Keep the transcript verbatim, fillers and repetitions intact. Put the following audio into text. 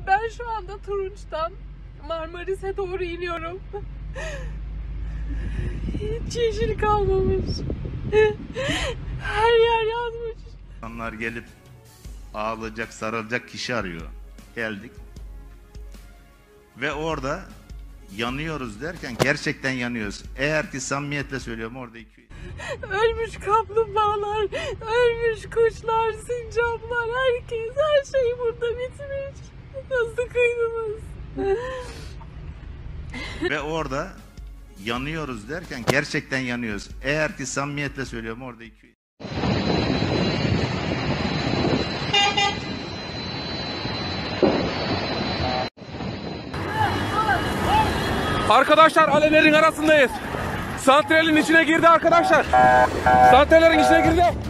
Ben şu anda Turunç'tan Marmaris'e doğru iniyorum. Hiç yeşil kalmamış. Her yer yanmış. İnsanlar gelip ağlayacak, sarılacak kişi arıyor. Geldik. Ve orada yanıyoruz derken gerçekten yanıyoruz. Eğer ki samimiyetle söylüyorum orada iki... Ölmüş kaplumbağalar, ölmüş kuşlar, sincaplar, herkes, her şey burada bitmiş. Nasıl kıydınız? Ve orada yanıyoruz derken gerçekten yanıyoruz. Eğer ki samimiyetle söylüyorum orada iki... Arkadaşlar alevlerin arasındayız. Santralin içine girdi arkadaşlar. Santralin içine girdi.